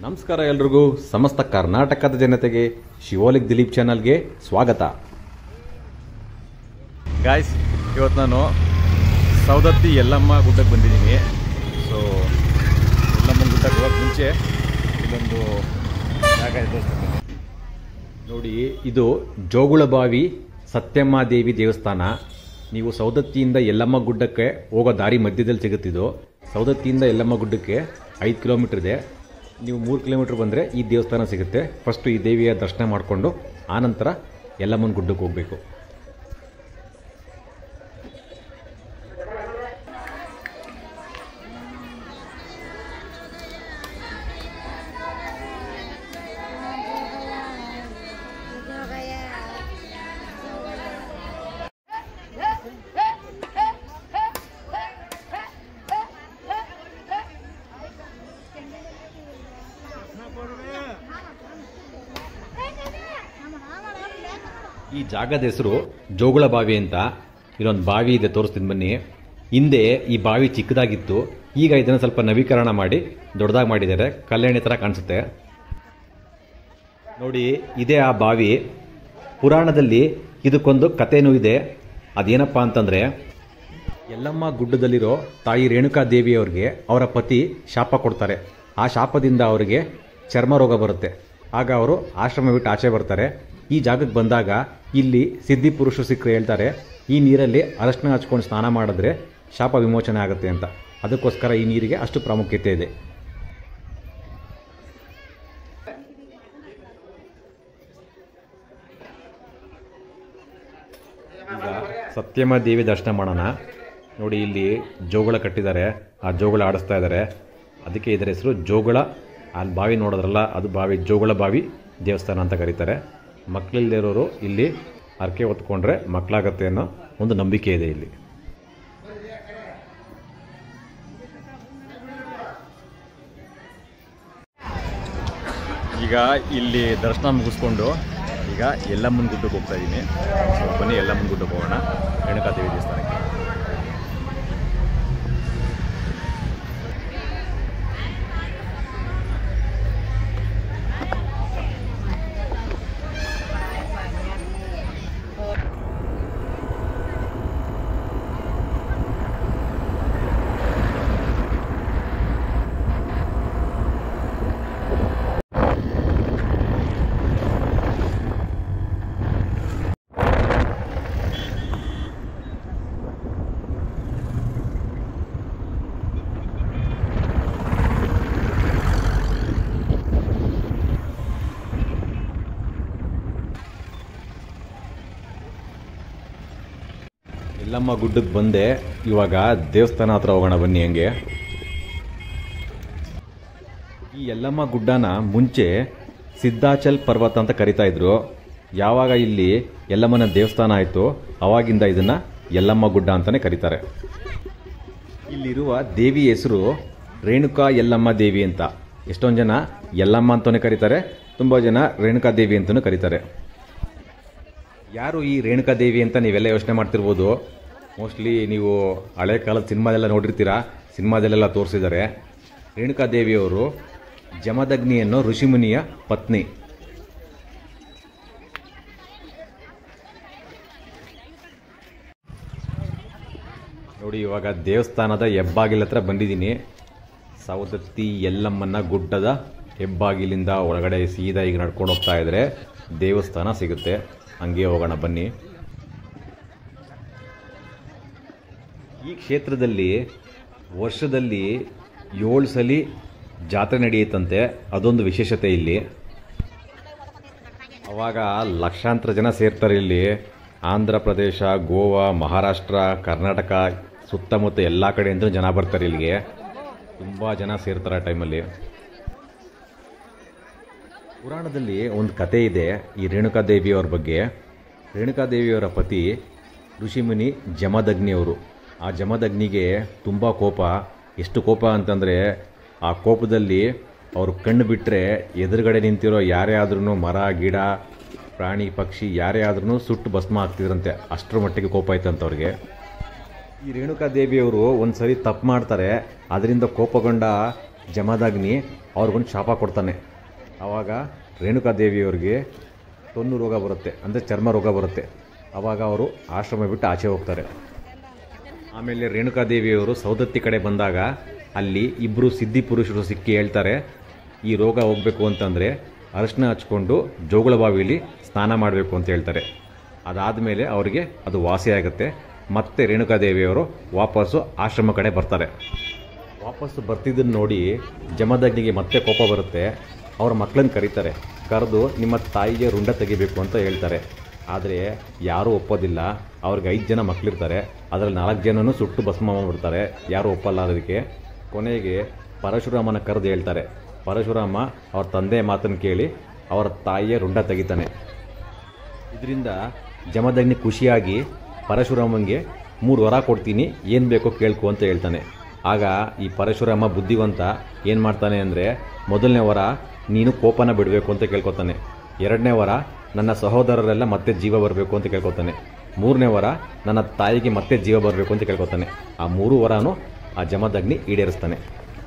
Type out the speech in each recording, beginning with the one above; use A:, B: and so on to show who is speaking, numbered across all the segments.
A: ನಮಸ್ಕಾರ ಎಲ್ರಿಗೂ. ಸಮಸ್ತ ಕರ್ನಾಟಕದ ಜನತೆಗೆ ಶಿವೋಲಿಕ್ ದಿಲೀಪ್ ಚಾನಲ್ಗೆ ಸ್ವಾಗತ. ಗಾಯ್ಸ್, ಇವತ್ತು ನಾನು ಸೌದತ್ತಿ ಯಲ್ಲಮ್ಮ ಗುಡ್ಡಕ್ಕೆ ಬಂದಿದ್ದೀನಿ. ಸೊ ಯಲ್ಲಮ್ಮನ ಗುಡ್ಡಕ್ಕೆ ಹೋಗೋಕ್ಕೆ ಮುಂಚೆ ಇದೊಂದು ಜಾಗ ಇದೆ ನೋಡಿ. ಇದು ಜೋಗುಳಬಾವಿ ಸತ್ಯಮ್ಮ ದೇವಿ ದೇವಸ್ಥಾನ. ನೀವು ಸೌದತ್ತಿಯಿಂದ ಯಲ್ಲಮ್ಮ ಗುಡ್ಡಕ್ಕೆ ಹೋಗೋ ದಾರಿ ಮಧ್ಯದಲ್ಲಿ ಸಿಗುತ್ತಿದ್ದು. ಸೌದತ್ತಿಯಿಂದ ಯಲ್ಲಮ್ಮ ಗುಡ್ಡಕ್ಕೆ 5 ಕಿಲೋಮೀಟರ್ ಇದೆ. ನೀವು 3 ಕಿಲೋಮೀಟರ್ ಬಂದರೆ ಈ ದೇವಸ್ಥಾನ ಸಿಗುತ್ತೆ. ಫಸ್ಟು ಈ ದೇವಿಯ ದರ್ಶನ ಮಾಡಿಕೊಂಡು ಆನಂತರ ಯಲ್ಲಮ್ಮನ ಗುಡ್ಡಕ್ಕೆ ಹೋಗಬೇಕು. ಈ ಜಾಗದ ಹೆಸರು ಜೋಗುಳಬಾವಿ ಅಂತ. ಇಲ್ಲೊಂದು ಬಾವಿ ಇದೆ, ತೋರಿಸ್ತೀನಿ ಬನ್ನಿ. ಹಿಂದೆ ಈ ಬಾವಿ ಚಿಕ್ಕದಾಗಿತ್ತು. ಈಗ ಇದನ್ನು ಸ್ವಲ್ಪ ನವೀಕರಣ ಮಾಡಿ ದೊಡ್ಡದಾಗಿ ಮಾಡಿದ್ದಾರೆ. ಕಲ್ಯಾಣಿ ಥರ ಕಾಣಿಸುತ್ತೆ ನೋಡಿ. ಇದೇ ಆ ಬಾವಿ. ಪುರಾಣದಲ್ಲಿ ಇದಕ್ಕೊಂದು ಕಥೆನೂ ಇದೆ. ಅದೇನಪ್ಪ ಅಂತಂದರೆ, ಯಲ್ಲಮ್ಮ ಗುಡ್ಡದಲ್ಲಿರೋ ತಾಯಿ ರೇಣುಕಾ ದೇವಿಯವ್ರಿಗೆ ಅವರ ಪತಿ ಶಾಪ ಕೊಡ್ತಾರೆ. ಆ ಶಾಪದಿಂದ ಅವರಿಗೆ ಚರ್ಮ ರೋಗ ಬರುತ್ತೆ. ಆಗ ಅವರು ಆಶ್ರಮ ಬಿಟ್ಟು ಆಚೆ ಬರ್ತಾರೆ. ಈ ಜಾಗಕ್ಕೆ ಬಂದಾಗ ಇಲ್ಲಿ ಸಿದ್ಧಿ ಪುರುಷರು ಸಿಕ್ಕರೆ ಹೇಳ್ತಾರೆ, ಈ ನೀರಲ್ಲಿ ಅರಶಿನ ಹಚ್ಕೊಂಡು ಸ್ನಾನ ಮಾಡಿದ್ರೆ ಶಾಪ ವಿಮೋಚನೆ ಆಗುತ್ತೆ ಅಂತ. ಅದಕ್ಕೋಸ್ಕರ ಈ ನೀರಿಗೆ ಅಷ್ಟು ಪ್ರಾಮುಖ್ಯತೆ ಇದೆ. ಈಗ ಸತ್ಯಮ್ಮ ದೇವಿ ದರ್ಶನ ಮಾಡೋಣ. ನೋಡಿ, ಇಲ್ಲಿ ಜೋಗುಳ ಕಟ್ಟಿದ್ದಾರೆ. ಆ ಜೋಗುಳ ಆಡಿಸ್ತಾ ಇದ್ದಾರೆ. ಅದಕ್ಕೆ ಇದರ ಹೆಸರು ಜೋಗುಳ. ಅಲ್ಲಿ ಬಾವಿ ನೋಡೋದ್ರಲ್ಲ, ಅದು ಬಾವಿ ಜೋಗುಳ ಬಾವಿ ದೇವಸ್ಥಾನ ಅಂತ ಕರೀತಾರೆ. ಮಕ್ಕಳಿಲ್ಲದಿರೋರು ಇಲ್ಲಿ ಹರಕೆ ಹೊತ್ಕೊಂಡ್ರೆ ಮಕ್ಕಳಾಗತ್ತೆ ಅನ್ನೋ ಒಂದು ನಂಬಿಕೆ ಇದೆ ಇಲ್ಲಿ. ಈಗ ಇಲ್ಲಿ ದರ್ಶನ ಮುಗಿಸ್ಕೊಂಡು ಈಗ ಯಲ್ಲಮ್ಮನ ಗುಡ್ಡಕ್ಕೆ ಹೋಗ್ತಾ ಇದ್ದೀನಿ. ಸೊ ಬನ್ನಿ, ಯಲ್ಲಮ್ಮನ ಗುಡ್ಡಕ್ಕೆ ಹೋಗೋಣ, ರೇಣುಕಾದೇವಿ ದೇವಸ್ಥಾನಕ್ಕೆ. ಯಲ್ಲಮ್ಮ ಗುಡ್ಡಕ್ಕೆ ಬಂದೆ. ಇವಾಗ ದೇವಸ್ಥಾನ ಹತ್ರ ಹೋಗೋಣ ಬನ್ನಿ. ಹಂಗೆ ಈ ಯಲ್ಲಮ್ಮ ಗುಡ್ಡನ ಮುಂಚೆ ಸಿದ್ಧಾಚಲ್ ಪರ್ವತ ಅಂತ ಕರಿತಾ ಇದ್ರು. ಯಾವಾಗ ಇಲ್ಲಿ ಯಲ್ಲಮ್ಮನ ದೇವಸ್ಥಾನ ಆಯಿತು ಅವಾಗಿಂದ ಇದನ್ನು ಯಲ್ಲಮ್ಮ ಗುಡ್ಡ ಅಂತಲೇ ಕರೀತಾರೆ. ಇಲ್ಲಿರುವ ದೇವಿ ಹೆಸರು ರೇಣುಕಾ ಯಲ್ಲಮ್ಮ ದೇವಿ ಅಂತ. ಎಷ್ಟೊಂದು ಜನ ಯಲ್ಲಮ್ಮ ಅಂತಲೇ ಕರೀತಾರೆ, ತುಂಬ ಜನ ರೇಣುಕಾ ದೇವಿ ಅಂತಲೂ ಕರೀತಾರೆ. ಯಾರು ಈ ರೇಣುಕಾ ದೇವಿ ಅಂತ ನೀವೆಲ್ಲ ಯೋಚನೆ ಮಾಡ್ತಿರ್ಬೋದು. ಮೋಸ್ಟ್ಲಿ ನೀವು ಹಳೆ ಕಾಲದ ಸಿನಿಮಾದೆಲ್ಲ ನೋಡಿರ್ತೀರಾ. ಸಿನಿಮಾದಲ್ಲೆಲ್ಲ ತೋರಿಸಿದ್ದಾರೆ. ರೇಣುಕಾ ದೇವಿಯವರು ಜಮದಗ್ನಿ ಅನ್ನೋ ಋಷಿಮುನಿಯ ಪತ್ನಿ. ನೋಡಿ, ಇವಾಗ ದೇವಸ್ಥಾನದ ಹೆಬ್ಬಾಗಿಲ ಹತ್ರ ಬಂದಿದ್ದೀನಿ. ಸೌದತ್ತಿ ಯಲ್ಲಮ್ಮನ ಗುಡ್ಡದ ಹೆಬ್ಬಾಗಿಲಿಂದ ಒಳಗಡೆ ಸೀದಾ ಈಗ ನಡ್ಕೊಂಡು ಹೋಗ್ತಾ ಇದ್ರೆ ದೇವಸ್ಥಾನ ಸಿಗುತ್ತೆ. ಹಂಗೆ ಹೋಗೋಣ ಬನ್ನಿ. ಈ ಕ್ಷೇತ್ರದಲ್ಲಿ ವರ್ಷದಲ್ಲಿ 7 ಸಲ ಜಾತ್ರೆ ನಡೆಯುತ್ತಂತೆ. ಅದೊಂದು ವಿಶೇಷತೆ ಇಲ್ಲಿ. ಅವಾಗ ಲಕ್ಷಾಂತರ ಜನ ಸೇರ್ತಾರೆ ಇಲ್ಲಿ. ಆಂಧ್ರ ಪ್ರದೇಶ, ಗೋವಾ, ಮಹಾರಾಷ್ಟ್ರ, ಕರ್ನಾಟಕ ಸುತ್ತಮುತ್ತ ಎಲ್ಲ ಕಡೆಯಿಂದ ಜನ ಬರ್ತಾರೆ ಇಲ್ಲಿಗೆ. ತುಂಬ ಜನ ಸೇರ್ತಾರೆ ಆ ಟೈಮಲ್ಲಿ. ಪುರಾಣದಲ್ಲಿ ಒಂದು ಕತೆ ಇದೆ ಈ ರೇಣುಕಾದೇವಿಯವರ ಬಗ್ಗೆ. ರೇಣುಕಾದೇವಿಯವರ ಪತಿ ಋಷಿಮುನಿ ಜಮದಗ್ನಿಯವರು. ಆ ಜಮದಗ್ನಿಗೆ ತುಂಬ ಕೋಪ. ಎಷ್ಟು ಕೋಪ ಅಂತಂದರೆ, ಆ ಕೋಪದಲ್ಲಿ ಅವರು ಕಣ್ಣು ಬಿಟ್ಟರೆ ಎದುರುಗಡೆ ನಿಂತಿರೋ ಯಾರೇ ಆದ್ರೂ ಮರ ಗಿಡ ಪ್ರಾಣಿ ಪಕ್ಷಿ ಯಾರೇ ಆದ್ರೂ ಸುಟ್ಟು ಭಸ್ಮ ಆಗ್ತಿದ್ರಂತೆ. ಅಷ್ಟರ ಮಟ್ಟಿಗೆ ಕೋಪ ಆಯ್ತಂತ ಅವ್ರಿಗೆ. ಈ ರೇಣುಕಾ ದೇವಿಯವರು ಒಂದು ಸರಿ ತಪ್ಪು ಮಾಡ್ತಾರೆ. ಅದರಿಂದ ಕೋಪಗೊಂಡ ಜಮದಗ್ನಿ ಅವ್ರಿಗೊಂದು ಶಾಪ ಕೊಡ್ತಾನೆ. ಆವಾಗ ರೇಣುಕಾದೇವಿಯವ್ರಿಗೆ ತೊನ್ನು ರೋಗ ಬರುತ್ತೆ, ಅಂದರೆ ಚರ್ಮ ರೋಗ ಬರುತ್ತೆ. ಆವಾಗ ಅವರು ಆಶ್ರಮ ಬಿಟ್ಟು ಆಚೆ ಹೋಗ್ತಾರೆ. ಆಮೇಲೆ ರೇಣುಕಾದೇವಿಯವರು ಸೌದತ್ತಿ ಕಡೆ ಬಂದಾಗ ಅಲ್ಲಿ ಇಬ್ಬರು ಸಿದ್ಧಿ ಪುರುಷರು ಸಿಕ್ಕಿ ಹೇಳ್ತಾರೆ, ಈ ರೋಗ ಹೋಗಬೇಕು ಅಂತಂದರೆ ಅರಿಶಿನ ಹಚ್ಕೊಂಡು ಜೋಗುಳ ಬಾವಿಲಿ ಸ್ನಾನ ಮಾಡಬೇಕು ಅಂತ ಹೇಳ್ತಾರೆ. ಅದಾದಮೇಲೆ ಅವರಿಗೆ ಅದು ವಾಸಿಯಾಗುತ್ತೆ. ಮತ್ತೆ ರೇಣುಕಾದೇವಿಯವರು ವಾಪಸ್ಸು ಆಶ್ರಮ ಕಡೆ ಬರ್ತಾರೆ. ವಾಪಸ್ಸು ಬರ್ತಿದ್ದನ್ನು ನೋಡಿ ಜಮದಗ್ನಿಗೆ ಮತ್ತೆ ಕೋಪ ಬರುತ್ತೆ. ಅವ್ರ ಮಕ್ಕಳನ್ನು ಕರೀತಾರೆ. ಕರೆದು ನಿಮ್ಮ ತಾಯಿಗೆ ರುಂಡ ತೆಗಿಬೇಕು ಅಂತ ಹೇಳ್ತಾರೆ. ಆದರೆ ಯಾರೂ ಒಪ್ಪೋದಿಲ್ಲ. ಅವ್ರಿಗೆ 5 ಜನ ಮಕ್ಕಳಿರ್ತಾರೆ. ಅದರಲ್ಲಿ 4 ಜನನೂ ಸುಟ್ಟು ಭಸ್ಮ ಮಾಡಿಬಿಡ್ತಾರೆ. ಯಾರೂ ಒಪ್ಪಲ್ಲ ಅದಕ್ಕೆ. ಕೊನೆಗೆ ಪರಶುರಾಮನ ಕರೆದು ಹೇಳ್ತಾರೆ. ಪರಶುರಾಮ ಅವ್ರ ತಂದೆ ಮಾತನ್ನು ಕೇಳಿ ಅವರ ತಾಯಿಯ ರುಂಡ ತೆಗಿತಾನೆ. ಇದರಿಂದ ಜಮದಗ್ನಿ ಖುಷಿಯಾಗಿ ಪರಶುರಾಮನಿಗೆ 3 ವರ ಕೊಡ್ತೀನಿ, ಏನು ಬೇಕೋ ಕೇಳ್ಕೊ ಅಂತ ಹೇಳ್ತಾನೆ. ಆಗ ಈ ಪರಶುರಾಮ ಬುದ್ಧಿವಂತ ಏನು ಮಾಡ್ತಾನೆ ಅಂದರೆ, ಮೊದಲನೇ ವರ ನೀನು ಕೋಪನ ಬಿಡಬೇಕು ಅಂತ ಕೇಳ್ಕೊತಾನೆ. 2ನೇ ವರ ನನ್ನ ಸಹೋದರರೆಲ್ಲ ಮತ್ತೆ ಜೀವ ಬರಬೇಕು ಅಂತ ಕೇಳ್ಕೊತಾನೆ. 3ನೇ ವರ ನನ್ನ ತಾಯಿಗೆ ಮತ್ತೆ ಜೀವ ಬರಬೇಕು ಅಂತ ಕೇಳ್ಕೊತಾನೆ. ಆ 3 ವರನೂ ಆ ಜಮದಗ್ನಿ ಈಡೇರಿಸ್ತಾನೆ.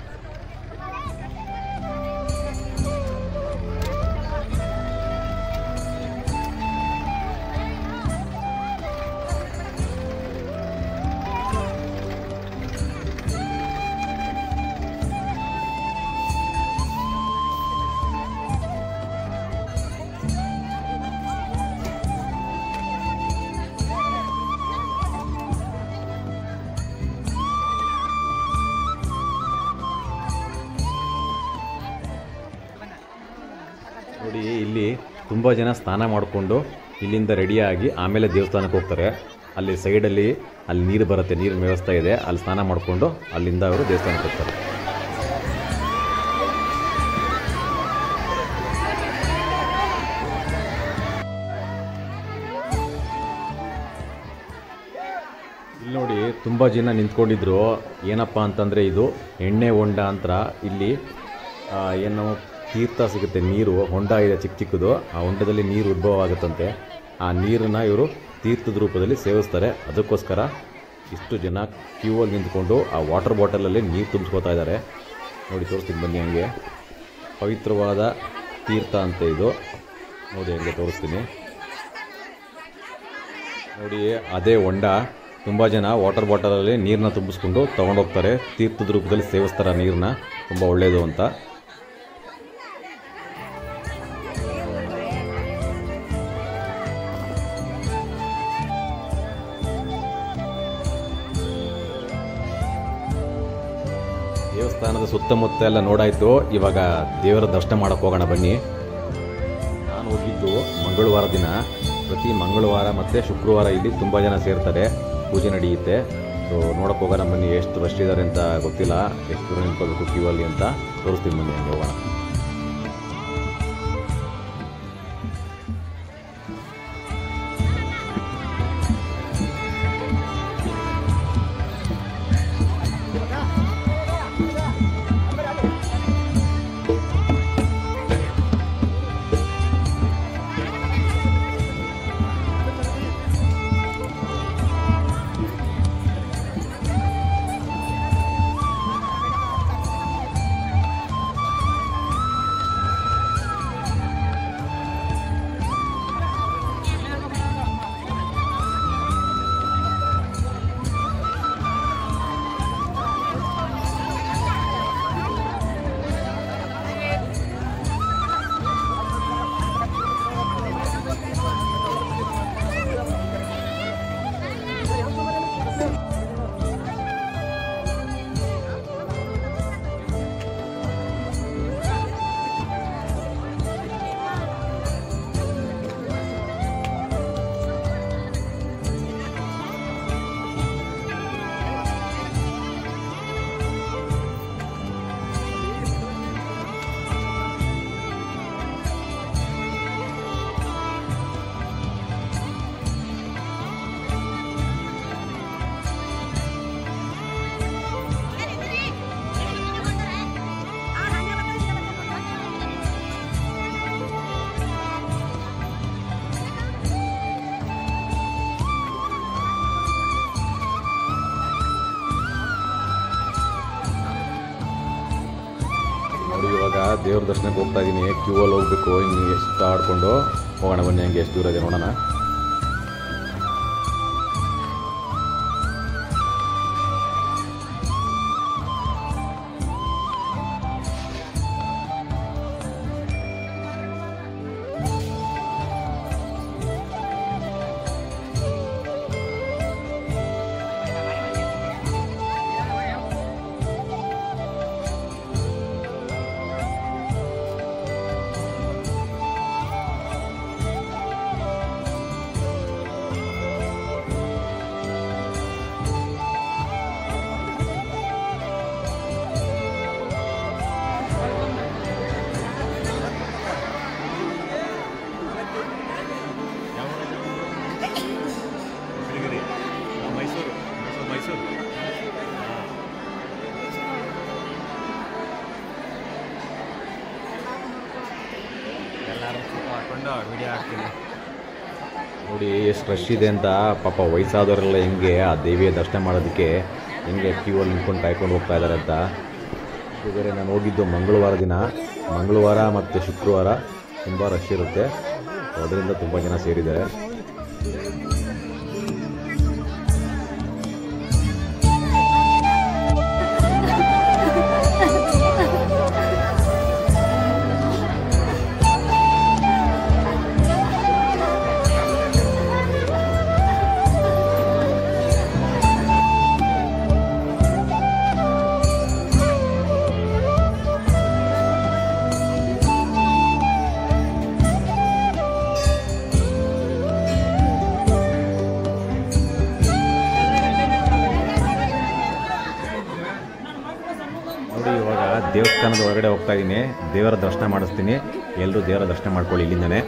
A: ನೋಡಿ, ಇಲ್ಲಿ ತುಂಬ ಜನ ಸ್ನಾನ ಮಾಡಿಕೊಂಡು ಇಲ್ಲಿಂದ ರೆಡಿಯಾಗಿ ಆಮೇಲೆ ದೇವಸ್ಥಾನಕ್ಕೆ ಹೋಗ್ತಾರೆ. ಅಲ್ಲಿ ಸೈಡಲ್ಲಿ ಅಲ್ಲಿ ನೀರು ಬರುತ್ತೆ, ನೀರಿನ ವ್ಯವಸ್ಥೆ ಇದೆ. ಅಲ್ಲಿ ಸ್ನಾನ ಮಾಡಿಕೊಂಡು ಅಲ್ಲಿಂದ ಅವರು ದೇವಸ್ಥಾನಕ್ಕೆ ಹೋಗ್ತಾರೆ. ಇಲ್ಲಿ ನೋಡಿ ತುಂಬ ಜನ ನಿಂತ್ಕೊಂಡಿದ್ರು. ಏನಪ್ಪ ಅಂತಂದರೆ ಇದು ಎಣ್ಣೆ ಹೊಂಡ ಅಂತ. ಇಲ್ಲಿ ಏನು ತೀರ್ಥ ಸಿಗುತ್ತೆ, ನೀರು ಹೊಂಡ ಇದೆ ಚಿಕ್ಕ ಚಿಕ್ಕದು. ಆ ಹೊಂಡದಲ್ಲಿ ನೀರು ಉದ್ಭವ ಆಗುತ್ತಂತೆ. ಆ ನೀರನ್ನು ಇವರು ತೀರ್ಥದ ರೂಪದಲ್ಲಿ ಸೇವಿಸ್ತಾರೆ. ಅದಕ್ಕೋಸ್ಕರ ಇಷ್ಟು ಜನ ಕ್ಯೂವಲ್ಲಿ ನಿಂತ್ಕೊಂಡು ಆ ವಾಟರ್ ಬಾಟಲಲ್ಲಿ ನೀರು ತುಂಬಿಸ್ಕೋತಾ ಇದ್ದಾರೆ. ನೋಡಿ, ತೋರಿಸ್ತೀನಿ ಬನ್ನಿ. ಹಂಗೆ ಪವಿತ್ರವಾದ ತೀರ್ಥ ಅಂತ ಇದು. ನೋಡಿ, ಹಂಗೆ ತೋರಿಸ್ತೀನಿ ನೋಡಿ. ಅದೇ ಹೊಂಡ. ತುಂಬ ಜನ ವಾಟರ್ ಬಾಟಲಲ್ಲಿ ನೀರನ್ನ ತುಂಬಿಸ್ಕೊಂಡು ತೊಗೊಂಡೋಗ್ತಾರೆ. ತೀರ್ಥದ ರೂಪದಲ್ಲಿ ಸೇವಿಸ್ತಾರೆ ಆ ನೀರನ್ನ. ತುಂಬ ಒಳ್ಳೆಯದು ಅಂತ. ದೇವಸ್ಥಾನದ ಸುತ್ತಮುತ್ತ ಎಲ್ಲ ನೋಡಾಯಿತು. ಇವಾಗ ದೇವರ ದರ್ಶನ ಮಾಡೋಕ್ಕೆ ಹೋಗೋಣ ಬನ್ನಿ. ನಾನು ಹೋಗಿದ್ದು ಮಂಗಳವಾರ ದಿನ. ಪ್ರತಿ ಮಂಗಳವಾರ ಮತ್ತು ಶುಕ್ರವಾರ ಇಲ್ಲಿ ತುಂಬ ಜನ ಸೇರ್ತಾರೆ, ಪೂಜೆ ನಡೆಯುತ್ತೆ. ಸೊ ನೋಡೋಕ್ಕೆ ಹೋಗೋಣ ಬನ್ನಿ. ಎಷ್ಟು ರಶ್ ಇದ್ದಾರೆ ಅಂತ ಗೊತ್ತಿಲ್ಲ, ಎಷ್ಟು ದೂರ ನಿಂತ್ಕೋಬೇಕು ಕ್ಯೂ ಅಲ್ಲಿ ಅಂತ ತೋರಿಸ್ತೀನಿ ಬನ್ನಿ. ಹಂಗೆ ಹೋಗೋಣ. ದೇವ್ರ ದರ್ಶನಕ್ಕೆ ಹೋಗ್ತಾ ಇದ್ದೀನಿ. ಕ್ಯೂ ಅಲ್ಲಿ ಹೋಗ್ಬೇಕು. ಇನ್ನು ಎಷ್ಟು ಆಡ್ಕೊಂಡು ಹೋಗೋಣ ಬನ್ನಿ, ಹಂಗೆ ಎಷ್ಟು ದೂರ ಇದೆ ನೋಡೋಣ. ನೋಡಿ ಎಷ್ಟು ರಶ್ ಇದೆ ಅಂತ. ಪಾಪ ವಯಸ್ಸಾದವರೆಲ್ಲ ಹೆಂಗೆ ಆ ದೇವಿಯ ದರ್ಶನ ಮಾಡೋದಕ್ಕೆ ಹೆಂಗೆ ಕ್ಯೂ ಅಲ್ಲಿ ನಿಂತ್ಕೊಂಡು ಕಾಯ್ಕೊಂಡು ಹೋಗ್ತಾ ಇದ್ದಾರೆ ಅಂತ. ಇದು ಬೇರೆ ನಾನು ಹೋಗಿದ್ದು ಮಂಗಳವಾರ ದಿನ. ಮಂಗಳವಾರ ಮತ್ತು ಶುಕ್ರವಾರ ತುಂಬ ರಶ್ ಇರುತ್ತೆ, ಅದರಿಂದ ತುಂಬ ಜನ ಸೇರಿದ್ದಾರೆ. ಇವಾಗ ದೇವಸ್ಥಾನದ ಹೊರಗಡೆ ಹೋಗ್ತಾ ಇದ್ದೀನಿ. ದೇವರ ದರ್ಶನ ಮಾಡಿಸ್ತೀನಿ. ಎಲ್ಲರೂ ದೇವರ ದರ್ಶನ ಮಾಡ್ಕೊಳ್ಳಿ ಇಲ್ಲಿಂದನೇ.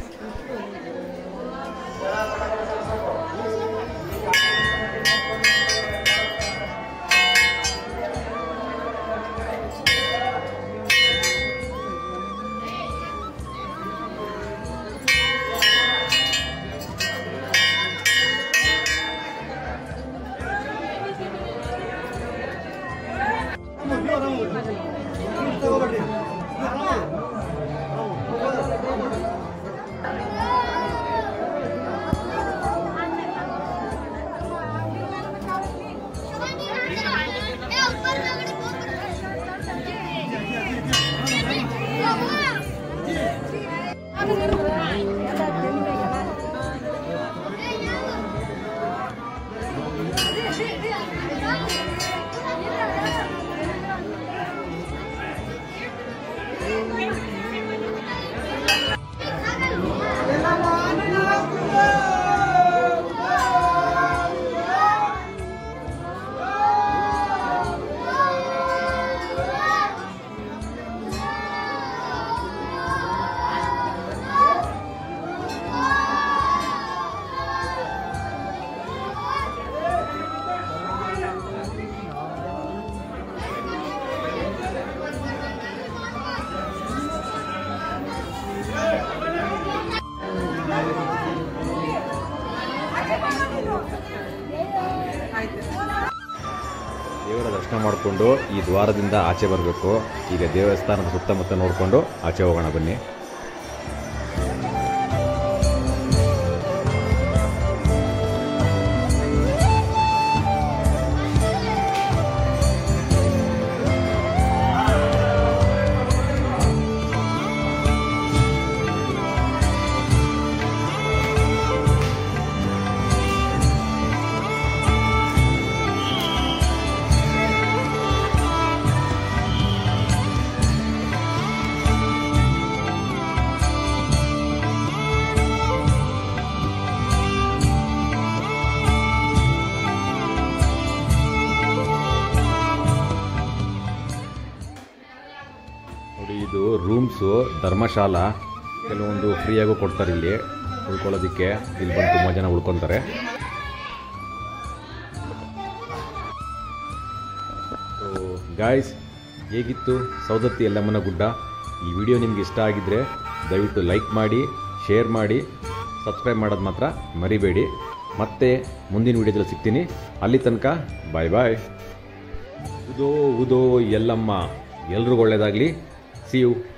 A: ದೇವರ ದರ್ಶನ ಮಾಡಿಕೊಂಡು ಈ ದ್ವಾರದಿಂದ ಆಚೆ ಬರಬೇಕು. ಈಗ ದೇವಸ್ಥಾನದ ಸುತ್ತಮುತ್ತ ನೋಡಿಕೊಂಡು ಆಚೆ ಹೋಗೋಣ ಬನ್ನಿ. ಇದು ರೂಮ್ಸು, ಧರ್ಮಶಾಲಾ. ಕೆಲವೊಂದು ಫ್ರೀಯಾಗೂ ಕೊಡ್ತಾರೆ ಇಲ್ಲಿ ಉಳ್ಕೊಳ್ಳೋದಕ್ಕೆ. ಇಲ್ಲಿ ಬಂದು ತುಂಬ ಜನ ಉಳ್ಕೊತಾರೆ. ಗಾಯ್ಸ್, ಹೇಗಿತ್ತು ಸೌದತ್ತಿ ಯಲ್ಲಮ್ಮನ ಗುಡ್ಡ? ಈ ವಿಡಿಯೋ ನಿಮ್ಗೆ ಇಷ್ಟ ಆಗಿದ್ದರೆ ದಯವಿಟ್ಟು ಲೈಕ್ ಮಾಡಿ, ಶೇರ್ ಮಾಡಿ, ಸಬ್ಸ್ಕ್ರೈಬ್ ಮಾಡೋದು ಮಾತ್ರ ಮರಿಬೇಡಿ. ಮತ್ತೆ ಮುಂದಿನ ವಿಡಿಯೋದಲ್ಲಿ ಸಿಗ್ತೀನಿ. ಅಲ್ಲಿ ತನಕ ಬಾಯ್ ಬಾಯ್. ಉದೋ ಉದೋ ಯಲ್ಲಮ್ಮ. ಎಲ್ರಿಗೂ ಒಳ್ಳೆಯದಾಗಲಿ. See you.